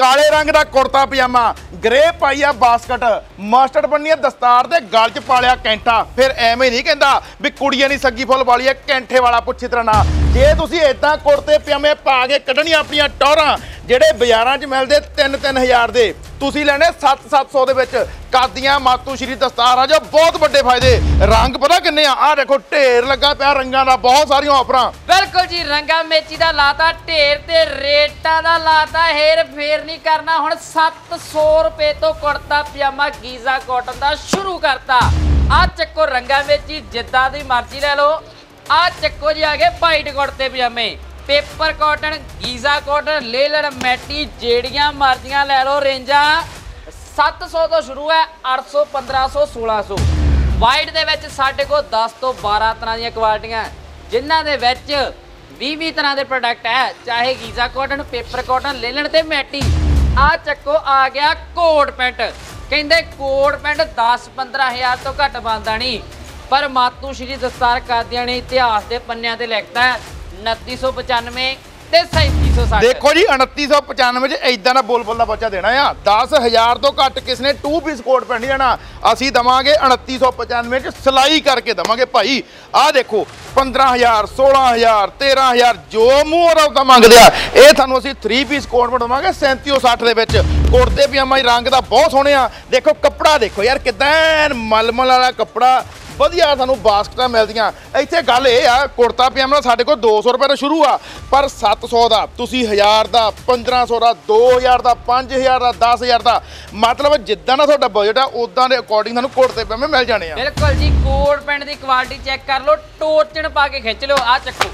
काले रंग का कुर्ता पजामा, ग्रे पाई आ बास्कट, मस्टर्ड बनी है दस्तार दे गल च पालिया कैंठा। फिर एवें नहीं कहता भी कुड़ियां नहीं सग्गी फुल वाली है कैंठे वाला पुछी तरह ना। जे तुसीं इदां कुर्ते पजामे पा के कड्ढणियां अपणियां टौरां ਜਿਹੜੇ ਬਾਜ਼ਾਰਾਂ 'ਚ ਮਿਲਦੇ 3-3 ਹਜ਼ਾਰ ਦੇ, ਤੁਸੀਂ ਲੈਣੇ 7-700 ਦੇ ਵਿੱਚ। ਕਾਦੀਆਂ ਮਾਤੂ ਸ਼੍ਰੀ ਦਸਤਾਰ ਆ ਜੋ ਬਹੁਤ ਵੱਡੇ ਫਾਇਦੇ। ਰੰਗ ਪਤਾ ਕਿੰਨੇ ਆ, ਆਹ ਦੇਖੋ ਢੇਰ ਲੱਗਾ ਪਿਆ ਰੰਗਾਂ ਦਾ, ਬਹੁਤ ਸਾਰੀਆਂ ਆਫਰਾਂ। ਬਿਲਕੁਲ ਜੀ, ਰੰਗਾ ਮੇਚੀ ਦਾ ਲਾਤਾ ਢੇਰ ਤੇ ਰੇਟਾਂ ਦਾ ਲਾਤਾ ਹੇਰ ਫੇਰ ਨਹੀਂ ਕਰਨਾ। ਹੁਣ 700 ਰੁਪਏ ਤੋਂ ਕੁੜਤਾ ਪਜਾਮਾ ਗੀਜ਼ਾ ਕਾਟਨ ਦਾ ਸ਼ੁਰੂ ਕਰਤਾ। ਆਹ ਚੱਕੋ ਰੰਗਾ ਮੇਚੀ, ਜਿੱਦਾਂ ਦੀ ਮਰਜ਼ੀ ਲੈ ਲਓ। ਆਹ ਚੱਕੋ ਜੀ ਆ ਗਏ ਵਾਈਟ ਕੁੜਤੇ ਪਜਾਮੇ, पेपर कॉटन, गीजा कॉटन, ले लड़ मैटी, जेड़ियां मर्जियां ले लो। रेंजा 700 तो शुरू है, 800, 1500, 1600। वाइट दे विच साडे कोल 10 तो 12 तरह दी क्वालिटियां, जिन्हां दे विच 20 तरह दे प्रोडक्ट है, चाहे गीजा कॉटन, पेपर कॉटन, ले लड़ ते मैटी। आ चक्को आ गया कोट पैंट, कहंदे कोट पैंट 10-15 हज़ार तो घट बनदा नहीं, पर मातू श्री दस्तार कादियां ने इतिहास के पन्नियां ते लिखता है 2995 ਤੇ 3760। देखो जी 2995 ਚ ਇਦਾਂ ਦਾ ਬੋਲ ਦਾ ਬੱਚਾ ਦੇਣਾ ਆ। 10000 ਤੋਂ ਘੱਟ ਕਿਸ ਨੇ 2 ਪੀਸ ਕੋਟ ਪੈਂਟ ਨਹੀਂ ਦੇਣਾ। ਅਸੀਂ ਦਵਾਂਗੇ 2995 ਚ ਸਿਲਾਈ ਕਰਕੇ ਦਵਾਂਗੇ ਭਾਈ। ਆਹ ਦੇਖੋ 15000, 16000, 13000 ਜੋ ਮੂੰਹ ਉਹਦਾ ਮੰਗਦੇ ਆ। ਇਹ ਤੁਹਾਨੂੰ ਅਸੀਂ 3 ਪੀਸ ਕੋਟ ਪੈਂਟ ਦਵਾਂਗੇ 3760 ਦੇ ਵਿੱਚ। ਕੁੜਤੇ ਪਜਾਮਾ ਹੀ ਰੰਗ ਦਾ ਬਹੁਤ ਸੋਹਣੇ ਆ। ਦੇਖੋ ਕੱਪੜਾ ਦੇਖੋ ਯਾਰ ਕਿਦਾਂ ਮਲਮਲ ਵਾਲਾ ਕੱਪੜਾ, ਵਧੀਆ ਸਾਨੂੰ ਬਾਸਕਟਾਂ ਮਿਲਦੀਆਂ। ਇੱਥੇ ਗੱਲ ਇਹ ਆ ਕੁੜਤਾ ਪਜਾਮਾ ਸਾਡੇ ਕੋਲ 200 ਰੁਪਏ ਤੋਂ ਸ਼ੁਰੂ ਆ, ਪਰ 700 ਦਾ ਤੁਸੀਂ 1000 ਦਾ, 1500 ਦਾ, 2000 ਦਾ, 5000 ਦਾ, 10000 ਦਾ, ਮਤਲਬ ਜਿੱਦਾਂ ਦਾ ਤੁਹਾਡਾ ਬਜਟ ਆ ਉਦਾਂ ਦੇ ਅਕੋਰਡਿੰਗ ਤੁਹਾਨੂੰ ਕੁੜਤੇ ਪਜਾਮੇ ਮਿਲ ਜਾਣੇ ਆ। ਬਿਲਕੁਲ ਜੀ, ਕੋਟ ਪੈਂਟ ਦੀ ਕੁਆਲਿਟੀ ਚੈੱਕ ਕਰ ਲਓ, ਟੋਚਣ ਪਾ ਕੇ ਖਿੱਚ ਲਿਓ। ਆ ਚੱਕੋ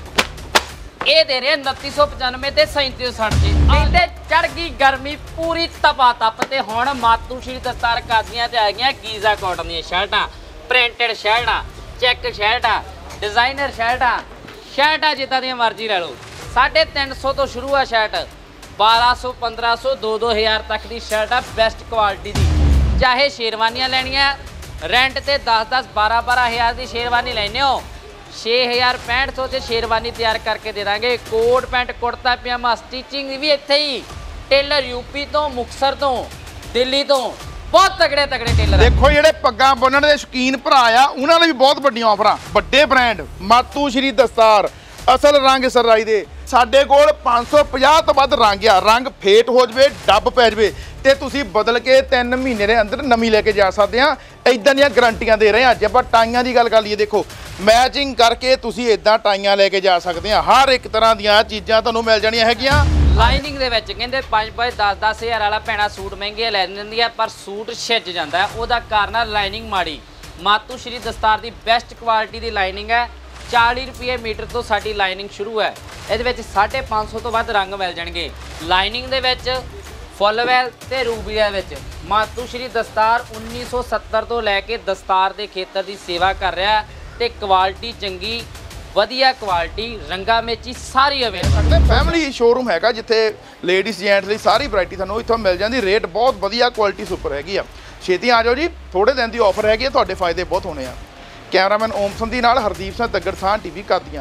ਇਹ ਦੇ ਰਹੇ 2995 ਤੇ 3760 ਜੀ। ਕਹਿੰਦੇ ਚੜ ਗਈ ਗਰਮੀ ਪੂਰੀ ਤਪਾ ਤਪ ਤੇ ਹੁਣ ਮਾਤੂ ਸ਼੍ਰੀ ਦਸਤਾਰ ਕਾਦੀਆਂ ਤੇ ਆ ਗਈਆਂ ਗੀਜ਼ਾ ਕਾਟਨ ਦੀਆਂ ਸ਼ਰਟਾਂ, ਪ੍ਰਿੰਟਡ ਸ਼ਰਟਾਂ, ਚੈੱਕ ਸ਼ਰਟਾਂ, डिजाइनर शर्टा जिदा दी मर्जी ले लो। 350 तो शुरू है शर्ट, 1200, 1500, 2-2000 तक की शर्ट है बेस्ट क्वालिटी दी। चाहे शेरवानियां लैनियां रेंट ते 10-10, 12-12 हज़ार की शेरवानी लैने हो, 6000, 6500 से शेरवानी तैयार करके दे देंगे। Coat pant kurta pajama stitching भी इत्थे ही, टेलर यूपी तो, मुक्तसर तो, दिल्ली तो, बहुत तगड़े तगड़े टेलर। देखो ਜਿਹੜੇ ਪੱਗਾਂ ਬੰਨਣ ਦੇ ਸ਼ੌਕੀਨ ਭਰਾ ਆ ਉਹਨਾਂ ਲਈ ਵੀ ਬਹੁਤ ਵੱਡੀਆਂ ਆਫਰਾਂ। ਵੱਡੇ ਬ੍ਰਾਂਡ ਮਾਤੂ ਸ਼੍ਰੀ ਦਸਤਾਰ, ਅਸਲ ਰੰਗ ਸਰਾਈ ਦੇ। ਸਾਡੇ ਕੋਲ 550 ਤੋਂ ਵੱਧ ਰੰਗ ਆ। ਰੰਗ ਫੇਟ ਹੋ ਜਵੇ, ਡੱਬ ਪੈ ਜਵੇ ਤੇ ਤੁਸੀਂ ਬਦਲ ਕੇ 3 ਮਹੀਨੇ ਦੇ ਅੰਦਰ ਨਵੀਂ ਲੈ ਕੇ ਜਾ ਸਕਦੇ ਆ। ਇਦਾਂ ਦੀਆਂ ਗਾਰੰਟੀਆਂ ਦੇ ਰਹੇ ਆ। ਜੇ ਆਪਾਂ ਟਾਈਆਂ ਦੀ ਗੱਲ ਕਰ ਲਈਏ, ਦੇਖੋ ਮੈਚਿੰਗ ਕਰਕੇ ਤੁਸੀਂ ਇਦਾਂ ਟਾਈਆਂ ਲੈ ਕੇ ਜਾ ਸਕਦੇ ਆ। ਹਰ ਇੱਕ ਤਰ੍ਹਾਂ ਦੀਆਂ ਚੀਜ਼ਾਂ ਤੁਹਾਨੂੰ ਮਿਲ ਜਾਣੀਆਂ ਹੈਗੀਆਂ। ਲਾਈਨਿੰਗ ਦੇ ਵਿੱਚ ਕਹਿੰਦੇ 5-5, 10-10 ਹਜ਼ਾਰ ਵਾਲਾ ਭੈਣਾ ਸੂਟ ਮਹਿੰਗੇ ਲੈ ਲੈਂਦੀ ਆ, ਪਰ ਸੂਟ ਛਿੱਜ ਜਾਂਦਾ ਹੈ। ਉਹਦਾ ਕਾਰਨ ਹੈ ਲਾਈਨਿੰਗ ਮਾੜੀ। ਮਾਤੂ ਸ਼੍ਰੀ ਦਸਤਾਰ ਦੀ ਬੈਸਟ ਕੁਆਲਿਟੀ ਦੀ ਲਾਈਨਿੰਗ ਹੈ। 40 ਰੁਪਏ ਮੀਟਰ ਤੋਂ ਸਾਡੀ ਲਾਈਨਿੰਗ ਸ਼ੁਰੂ ਹੈ। ਇਹਦੇ ਵਿੱਚ 550 ਤੋਂ ਵੱਧ ਰੰਗ ਮਿਲ ਜਾਣਗੇ। ਲਾਈਨਿੰਗ ਦੇ ਵਿੱਚ ਫੁੱਲਵੈਲ ਤੇ ਰੂਬੀ ਦੇ ਵਿੱਚ ਮਾਤੂ ਸ਼੍ਰੀ ਦਸਤਾਰ 1970 ਤੋਂ ਲੈ ਕੇ ਦਸਤਾਰ ਦੇ ਖੇਤਰ ਦੀ ਸੇਵਾ ਕਰ ਰਿਹਾ ਤੇ ਕੁਆਲਿਟੀ ਚੰਗੀ, ਵਧੀਆ ਕੁਆਲਿਟੀ, ਰੰਗਾ ਮੇਚੀ ਸਾਰੀ ਅਵੇਲੇਬਲ। ਫੈਮਿਲੀ ਸ਼ੋਰੂਮ ਹੈਗਾ ਜਿੱਥੇ ਲੇਡੀਜ਼ ਜੈਂਟਸ ਲਈ ਸਾਰੀ ਵੈਰਾਈਟੀ ਤੁਹਾਨੂੰ ਇੱਥੋਂ ਮਿਲ ਜਾਂਦੀ। ਰੇਟ ਬਹੁਤ ਵਧੀਆ, ਕੁਆਲਿਟੀ ਸੁਪਰ ਹੈਗੀ ਆ। ਛੇਤੀ ਆ ਜਾਓ ਜੀ, ਥੋੜੇ ਦਿਨ ਦੀ ਆਫਰ ਹੈਗੀ ਆ, ਤੁਹਾਡੇ ਫਾਇਦੇ ਬਹੁਤ ਹੋਣੇ ਆ। ਕੈਮਰਾਮੈਨ ਓਮ ਸੰਧੀ ਨਾਲ ਹਰਦੀਪ ਸਿੰਘ ਤੱਗੜ, ਸਾਂ ਟੀਵੀ ਕਾਦੀਆਂ।